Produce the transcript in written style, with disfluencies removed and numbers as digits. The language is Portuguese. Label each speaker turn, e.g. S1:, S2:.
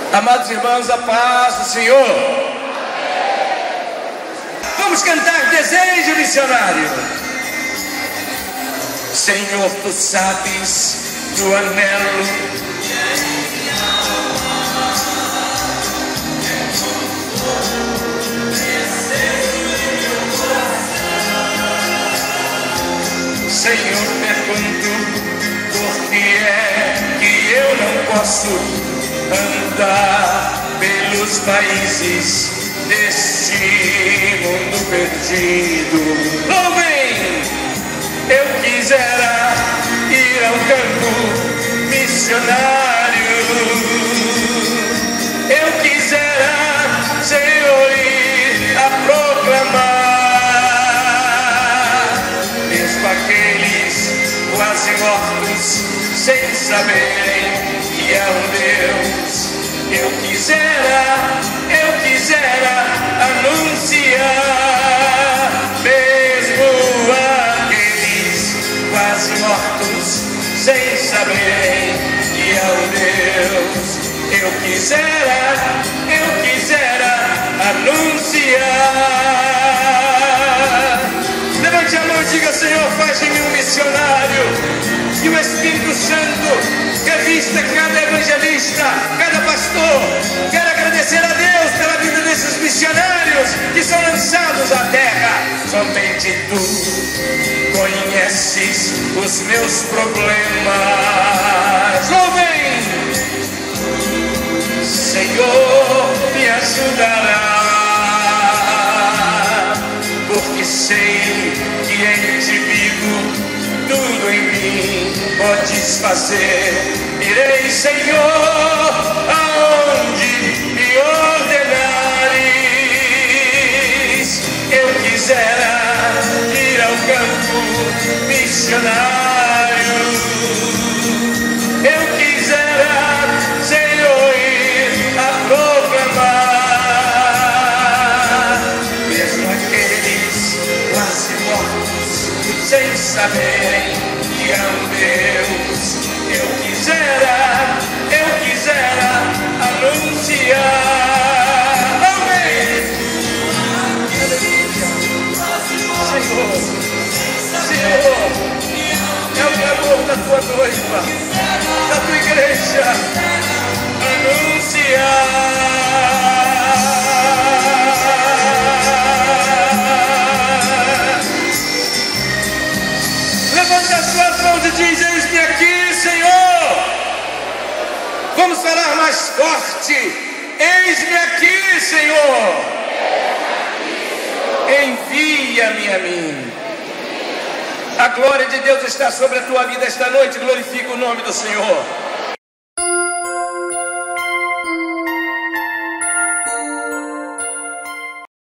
S1: Amados irmãos, a paz do Senhor. Vamos cantar Desejo Missionário. Senhor, tu sabes do anelo Senhor, pergunto por que é que eu não posso andar pelos países deste mundo perdido. Louvem! Eu quisera ir ao campo missionário. Eu quisera, Senhor, ir a proclamar. Mesmo aqueles quase mortos, sem saberem que é um Deus. Eu quisera anunciar. Mesmo aqueles quase mortos, sem saberem que é um Deus. Eu quisera anunciar. Levante a mão e diga: Senhor, faz de mim um missionário. Que o Espírito Santo revista cada evangelista, cada pastor. Quero agradecer a Deus pela vida desses missionários que são lançados à terra. Somente tu conheces os meus problemas. Louvem! Senhor, me ajudará, porque sei que em ti vivo. Tudo em mim podes fazer. Irei, Senhor, aonde me ordenares. Eu quisera ir ao campo missionário. Eu quisera, Senhor, ir a proclamar. Mesmo aqueles quase mortos, sem saberem que é um Deus. Eu quisera anunciar. Amém. Senhor, é o clamor da tua noiva, da tua igreja. Anunciar. Levanta as suas mãos e diz: eis-me aqui, Senhor. Vamos falar mais forte. Eis-me aqui, Senhor. Envia-me a mim. A glória de Deus está sobre a tua vida esta noite. Glorifica o nome do Senhor.